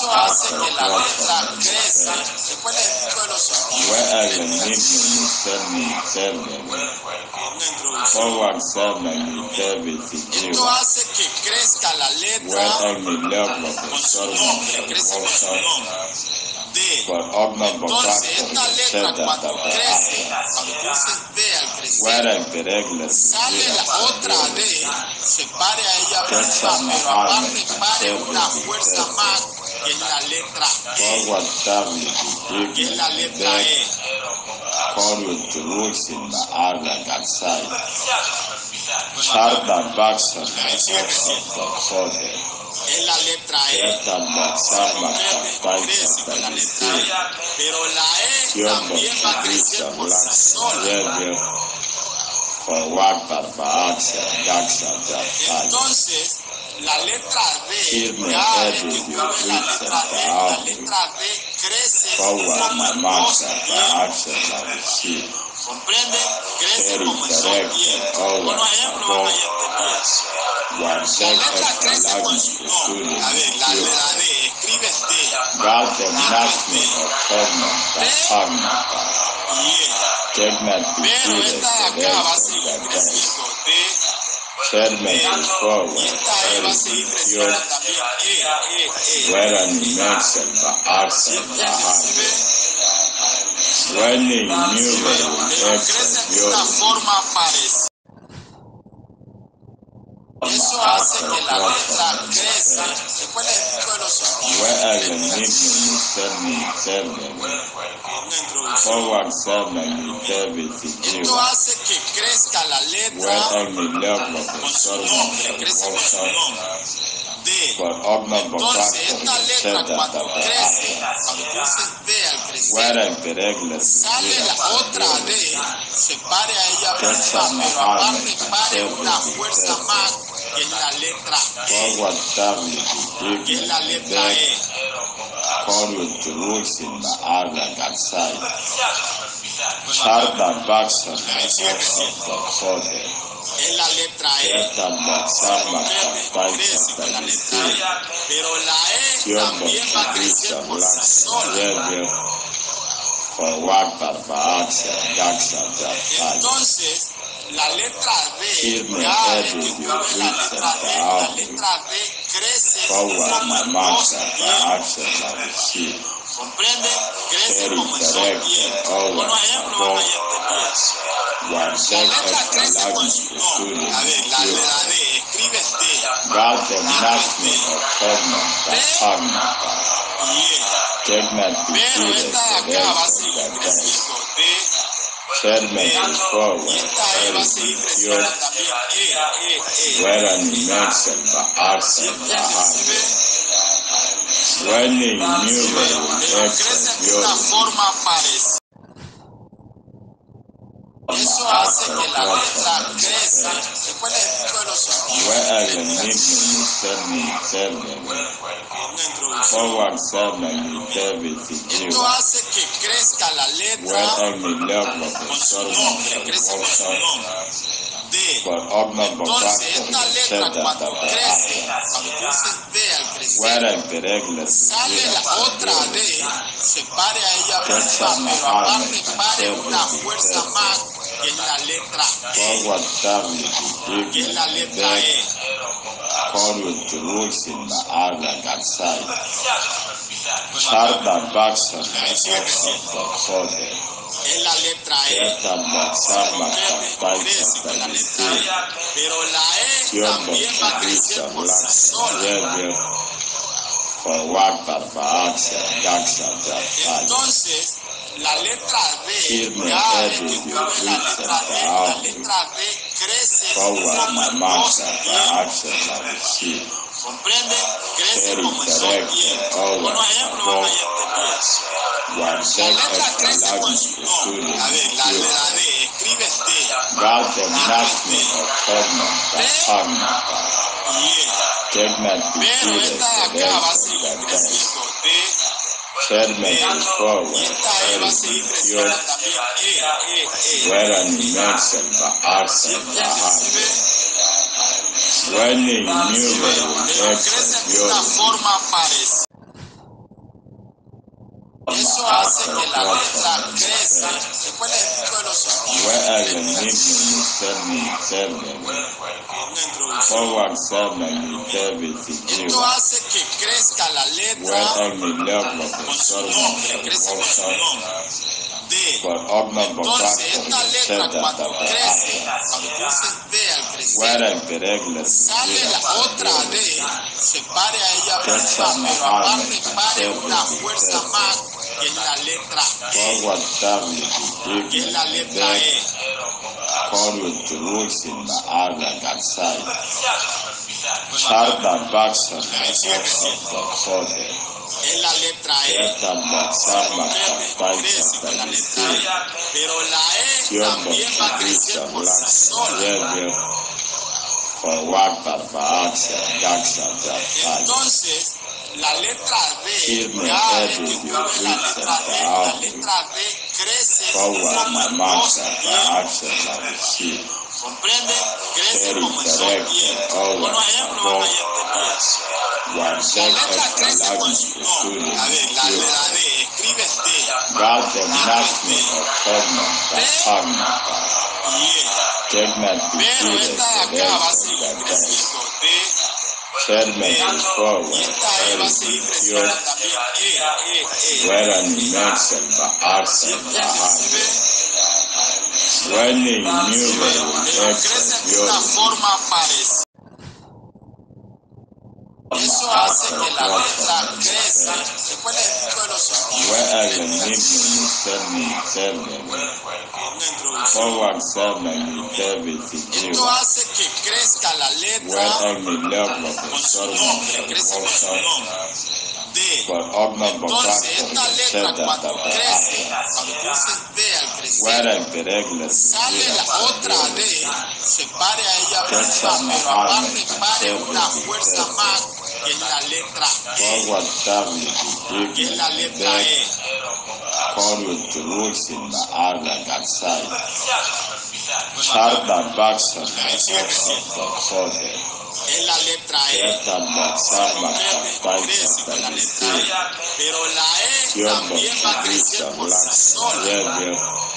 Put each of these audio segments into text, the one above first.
Eso hace que la letra crezca. Después les explico de los sonidos. Esto hace que crezca la letra con su nombre, crece con su nombre. Entonces, esta letra cuando crece, cuando tú dices D al crecer, sale la otra D, se pare a ella misma, pero aparte pare una fuerza más que es la letra E, que es la letra E. Es la letra E. Crece con la letra E. Pero la E también va a crecer por sí sola. Entonces, la letra D, cada vez que vuelve la letra D crece como el dos bien. ¿Comprende? Crece como el dos bien. Buenos ejemplos van a entender. La letra crece con su nombre. A ver, la D, escribes D. Pero esta de acá va a seguir creciendo. D. Y esta E va a seguir creciendo también. Pero crecen de una forma parecida. Eso hace que la letra crezca. Después les explico de los sonidos. Esto hace que crezca la letra con su nombre, crece con su nombre. Entonces, esta letra cuando crece, cuando tú dices D al crecer, sale la otra D, se pare a ella misma, pero aparte pare una fuerza más que es la letra E, que es la letra E. Es la letra E. Crece con la letra E. Pero la E también va a crecer por sí sola. Entonces, la letra D, cada vez que vuelve la letra D crece como el dos bien. ¿Comprende? Crece como el dos bien. Buenos ejemplos van a entender. La letra crece con su nombre. A ver, la D, escribes D. Pero esta de acá va a seguir creciendo. D. Y esta E va a seguir creciendo también. Pero crecen de una forma parecida. Eso hace que la letra crezca. Después les explico de los sonidos. Esto hace que crezca la letra con su nombre, crece con su nombre. Entonces, esta letra cuando crece, cuando tú dices D al crecer, sale la otra D, se pare a ella misma, pero aparte pare una fuerza más que es la letra E, que es la letra E. Es la letra E. Crece con la letra E. Pero la E también va a crecer por sí sola. Entonces, la letra D, cada vez que vuelve la letra D crece como el dos bien. ¿Comprende? Crece como el dos bien. Buenos ejemplos van a entender. La letra crece con su nombre. A ver, la D, escribes D. Pero esta de acá va a seguir creciendo. D. Y esta E va a seguir creciendo también. Pero crecen de una forma parecida. Eso hace que la letra crezca. Después les explico de los sonidos. Esto hace que crezca la letra con su nombre, crece con su nombre. Entonces, esta letra cuando crece, cuando tú dices D al crecer, sale la otra D, se pare a ella misma, pero aparte pare una fuerza más, que es la letra E, que es la letra E. Es la letra E. Crece con la letra E. Pero la E también va a crecer por sí sola. Entonces, la letra D, ya es que mueve la letra D crece como el dos bien. ¿Comprende? Crece como el dos bien. Por ejemplo, vamos a entender. La letra crece con su nombre. A ver, la D, escribe D. Pero esta de acá va a seguir creciendo. D. Y esta E va a seguir creciendo también. Pero crecen de una forma parecida. Eso hace que la letra crezca. Después les explico de los sonidos. Esto hace que crezca la letra con su nombre, crece con su nombre. Entonces, esta letra cuando crece, cuando tú dices D al crecer, sale la otra D, se pare a ella misma, pero aparte pare una fuerza más, que es la letra E, que es la letra E. Es la letra E. Crece con la letra E. Pero la E también va a crecer por sí sola.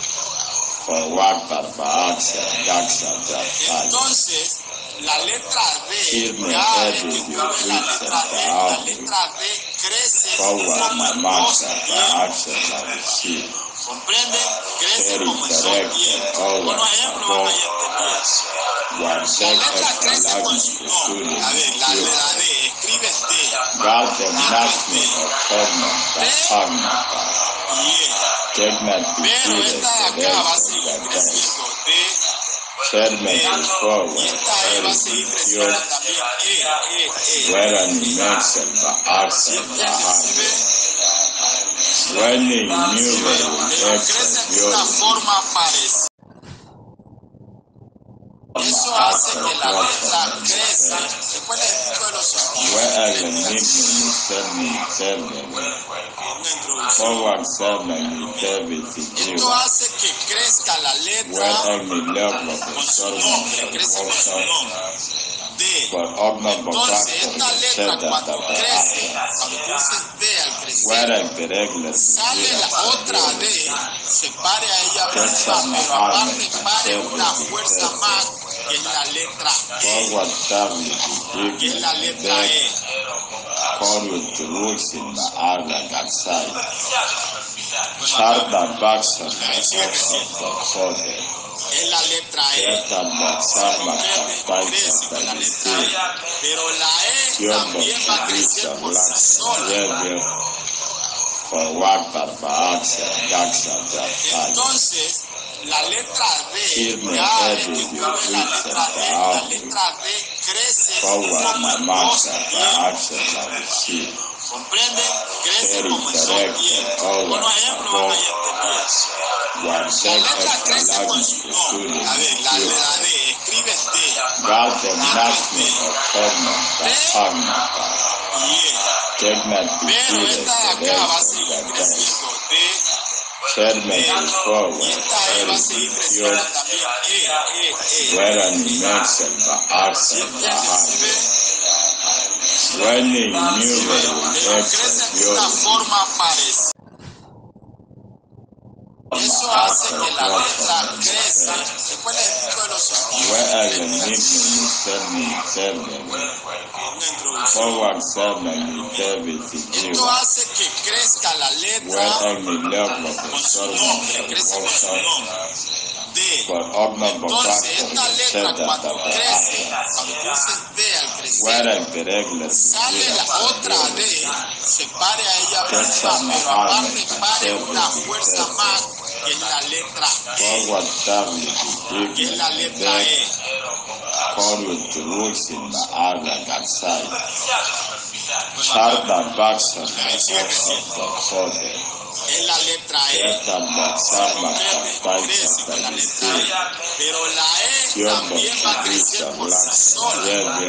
Entonces, la letra D, ya es que mueve la letra D crece como el dos bien. ¿Comprende? Crece como el dos bien. Por ejemplo, vamos a entender. La letra crece con su nombre. A ver, la D, escribe D. Pero esta de acá va a seguir creciendo. D. Y esta E va a seguir creciendo también. Pero crecen de una forma parecida. Eso hace que la letra crezca. Después les explico de los sonidos. Esto hace que crezca la letra con su nombre, crece con su nombre. Entonces, esta letra cuando crece, cuando tú dices D al crecer, sale la otra D, se pare a ella misma, pero aparte pare una fuerza más, que es la letra E, que es la letra E. Es la letra E. Crece con la letra E. Pero la E también va a crecer por sí sola. Entonces, la letra D, ya es que mueve la letra D crece como el dos bien. ¿Comprende? Crece como el dos bien. Por ejemplo, vamos a entender. La letra crece con su nombre. A ver, la D, escribe D. Pero esta de acá va a seguir creciendo. D. Y esta E va a seguir creciendo también. Pero crecen de una forma parecida. Eso hace que la letra crezca. Después les explico de los sonidos. Esto hace que crezca la letra con su nombre, crece con su nombre. Entonces, esta letra cuando crece, cuando tú dices D al crecer, sale la otra D, se pare a ella misma, pero aparte pare una fuerza más que es la letra E, que es la letra E. Es la letra E. Crece con la letra E, pero la E también va a crecer por sí sola.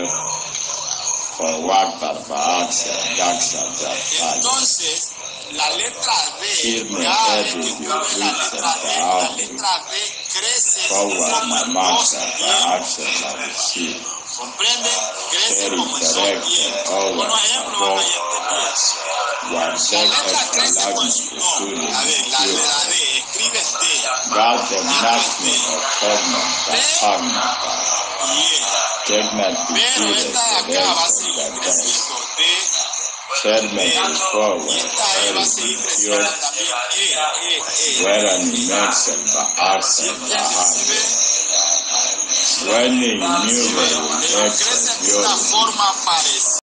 Entonces, la letra D, cada vez que ocurre la letra D crece como el dos tiempos. ¿Comprende? Crece como el dos tiempos. Unos ejemplos van a entender. La letra crece con su nombre. A ver, la D, escribes D. Pero esta de acá va a seguir creciendo D. Y esta E va a seguir creciendo también E. Pero crecen de una forma parecida.